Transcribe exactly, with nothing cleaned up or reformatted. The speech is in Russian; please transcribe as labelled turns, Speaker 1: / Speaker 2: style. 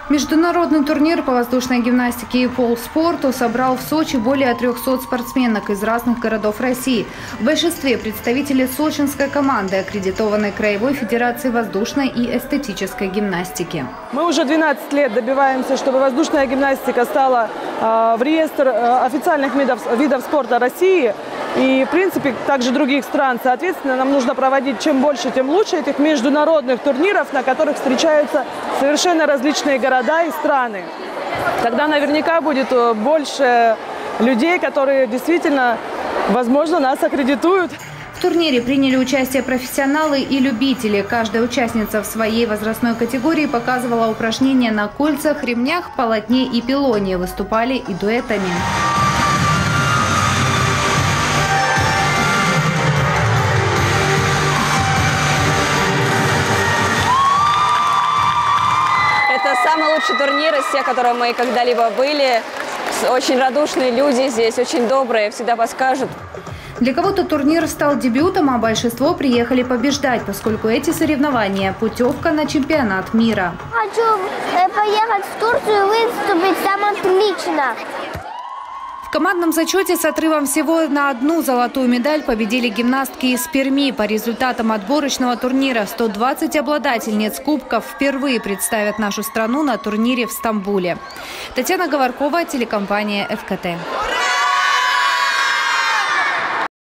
Speaker 1: Международный турнир по воздушной гимнастике и полспорту собрал в Сочи более трёхсот спортсменок из разных городов России. В большинстве представители сочинской команды, аккредитованной Краевой федерацией воздушной и эстетической гимнастики.
Speaker 2: Мы уже двенадцать лет добиваемся, чтобы воздушная гимнастика стала э, в реестр э, официальных видов, видов спорта России и, в принципе, также других стран. Соответственно, нам нужно проводить чем больше, тем лучше этих международных турниров, на которых встречаются совершенно различные города и страны. Тогда наверняка будет больше людей, которые действительно, возможно, нас аккредитуют.
Speaker 1: В турнире приняли участие профессионалы и любители. Каждая участница в своей возрастной категории показывала упражнения на кольцах, ремнях, полотне и пилоне. Выступали и дуэтами.
Speaker 3: Это самый лучший турнир из всех, которые мы когда-либо были. Очень радушные люди здесь, очень добрые, всегда подскажут.
Speaker 1: Для кого-то турнир стал дебютом, а большинство приехали побеждать, поскольку эти соревнования – путевка на чемпионат мира.
Speaker 4: Хочу поехать в Турцию и выступить там отлично.
Speaker 1: В командном зачете с отрывом всего на одну золотую медаль победили гимнастки из Перми. По результатам отборочного турнира сто двадцать обладательниц кубков впервые представят нашу страну на турнире в Стамбуле. Татьяна Говоркова, телекомпания эф ка тэ.